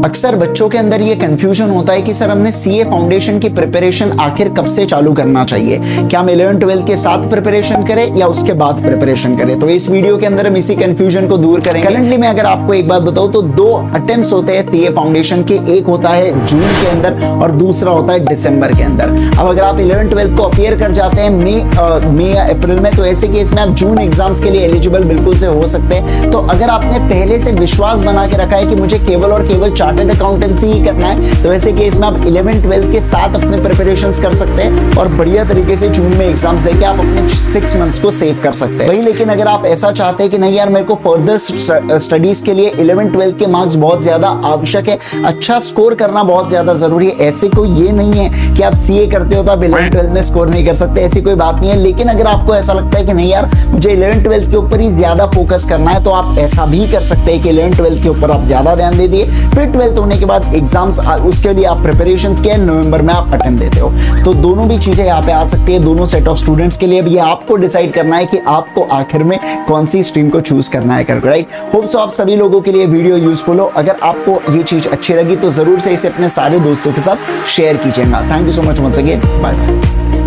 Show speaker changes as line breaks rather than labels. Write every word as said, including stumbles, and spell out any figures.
अक्सर बच्चों के अंदर ये कंफ्यूजन होता है कि सर हमने सीए फाउंडेशन की प्रिपरेशन आखिर कब से चालू करना चाहिए, क्या हम इलेवन ट्वेल्थ के साथ प्रिपरेशन करें या उसके बाद प्रिपरेशन करें। तो इस वीडियो के अंदर हम इसी कंफ्यूजन को दूर करेंगे। करंटली मैं अगर आपको एक बात बताऊं तो दो अटेम्प्ट्स होते हैं सीए फाउंडेशन के, एक होता है जून के अंदर और दूसरा होता है दिसंबर के अंदर। अब अगर आप इलेवन ट्वेल्थ को अपीयर कर जाते हैं मई मई या अप्रैल में, तो ऐसे केस में आप जून एग्जाम्स के लिए एलिजिबल बिल्कुल से हो सकते हैं। तो अगर आपने पहले से विश्वास बना के रखा है कि मुझे केवल और केवल चार्टर्ड अकाउंटेंसी ही करना है, तो ऐसे केस में आप इलेवन ट्वेल्थ के साथ अपने प्रिपरेशंस कर सकते हैं और बढ़िया तरीके से जून में एग्जाम्स देके आप अपने सिक्स मंथ्स को सेव कर सकते हैं। वही लेकिन अगर आप ऐसा चाहते हैं कि नहीं यार मेरे को फर्दर स्टडीज के लिए इलेवन ट्वेल्थ के मार्क्स बहुत ज्यादा आवश्यक है, अच्छा स्कोर करना बहुत ज्यादा जरूरी है, ऐसे कोई ये नहीं है कि आप सीए करते हो तो आप इलेवन ट्वेल्थ में स्कोर नहीं कर सकते, ऐसी कोई बात नहीं है। लेकिन अगर आपको ऐसा लगता है कि नहीं यार मुझे इलेवन ट्वेल्थ के ऊपर ही ज्यादा फोकस करना है, तो आप ऐसा भी कर सकते हैं कि इलेवन ट्वेल्थ के ऊपर आप ज्यादा ध्यान दे दिए, फिर ट्वेल्थ होने के बाद एग्जाम्स उसके लिए आप प्रिपरेशंस के नवंबर में आप अटेम्प्ट देते हो। तो दोनों भी चीजें यहाँ पे आ सकती है दोनों सेट ऑफ स्टूडेंट्स के लिए। अब ये आपको डिसाइड करना है कि आपको आखिर में कौन सी स्ट्रीम को चूज करना है, करके राइट। होप सो आप सभी लोगों के लिए वीडियो यूजफुल हो। अगर आपको ये चीज अच्छी लगी तो जरूर से इसे अपने सारे दोस्तों के साथ शेयर कीजिएगा। Thank you so much once again, bye bye.